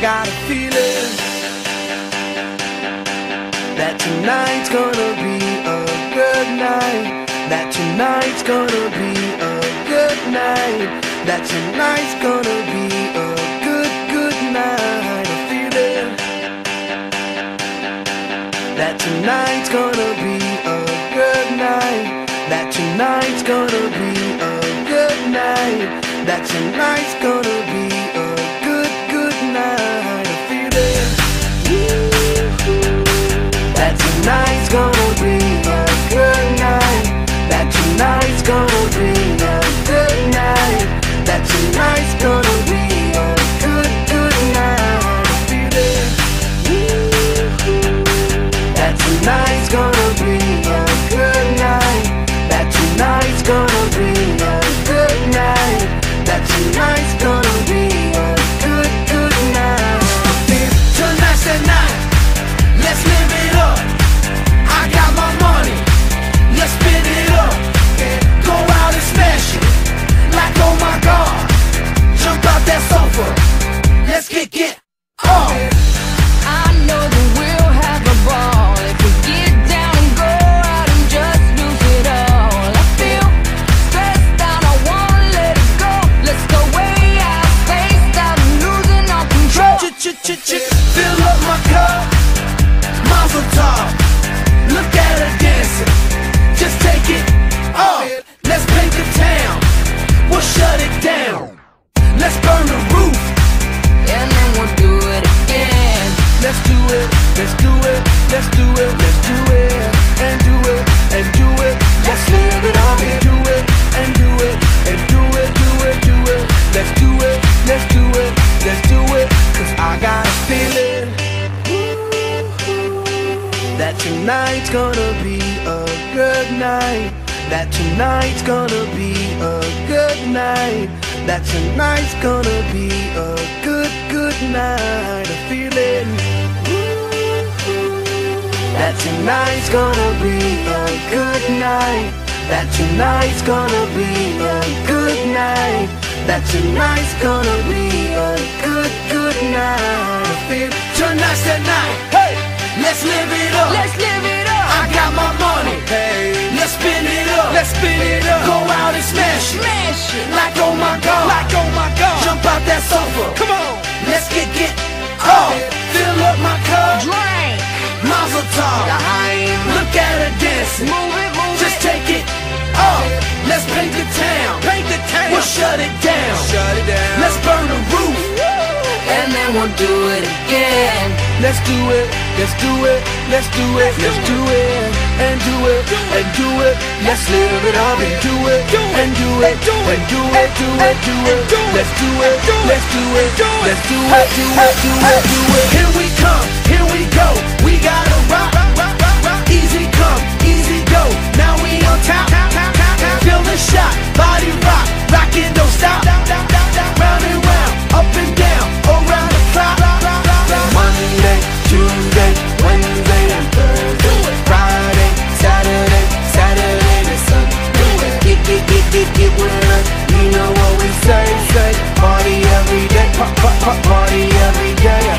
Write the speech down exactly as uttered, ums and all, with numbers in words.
got a feeling that tonight's gonna be a good night. That tonight's gonna be a good night. That tonight's gonna be a good, good night. A feeling that tonight's gonna be a good night. That tonight's gonna be a good night. That tonight's gonna be a good, good night. A feeling that tonight's gonna be a good night. That tonight's gonna be a good night. That tonight's gonna be a good, good night. A feeling that tonight's gonna be a good night. That tonight's gonna be a good night. That tonight's gonna be a good, good night. Tonight's the night, let's live it up. I got my money, let's spin it up. Go out and smash it, like oh my God. Jump out that sofa, let's kick it off. I know that we'll have a ball if we get down and go out and just lose it all. I feel stressed out, I wanna let it go. Let's go way out, spaced out, and losing all control. Fill up my cup, Mazel tov. Look at her dancing, just take it off. Let's paint the town, we'll shut it down. Let's burn the roof, And then we'll do it again. let's do it, let's do it, let's do it, let's do it, and do it, and do it. Let's live it up and do it, and do it, and do it, do it, do it. Let's do it, let's do it, let's do it. Cause I got a feeling that tonight's gonna be a good night. That tonight's gonna be a good night. That tonight's gonna be a good, good night. A feeling that tonight's gonna be a good night. That tonight's gonna be a good night. That tonight's gonna be a good, good night. I feel tonight's the night. Hey, let's live it up. Let's live it up. I got my money. Hey, let's spin it up. Let's spin it up. Go out and smash it. Smash it. Like oh my God. Like oh my God. Jump out that sofa. Come on. Let's get get off. Fill up my cup. Drink. Mazel tov. Look at her dancing. Move it, move Just it. take it off. Let's paint the town. Paint the town. We'll shut it down. Shut it down. Let's burn the roof. And then we'll do it again. Let's do it. Let's do it. Let's do it. Let's do it. And do it. And do it. Let's live it up and do it. And do it. And do it. Do it. Do it. Let's do it. Let's do it. Let's do it. Do it. Do it. Do it. Here we come. Here we go. We gotta rock. Easy come. Easy go. Now we on top. Feel the shot. Body rock. Rockin', don't stop. Round and round. Up and down. Around the clock. Monday, Tuesday, Wednesday, and Thursday. Friday, Saturday, Saturday to Sunday. Get, get, get, get, get with us. You know what we say, say. Party every day, pa, pa, pa, party every day.